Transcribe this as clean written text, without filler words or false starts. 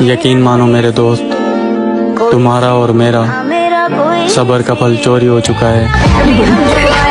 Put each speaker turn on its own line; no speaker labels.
यकीन मानो मेरे दोस्त, तुम्हारा और मेरा सब्र का फल चोरी हो चुका है।